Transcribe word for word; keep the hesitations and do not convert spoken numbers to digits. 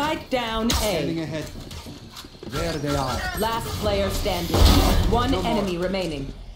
Strike down Standing A. ahead. There they are. Last player standing. One No more. enemy remaining.